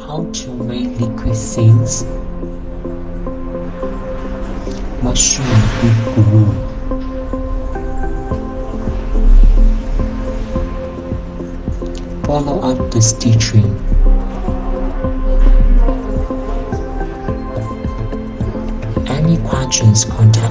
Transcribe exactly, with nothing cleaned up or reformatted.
how to make liquid seeds, mushroom with glue. Follow up the stitching. Any questions, contact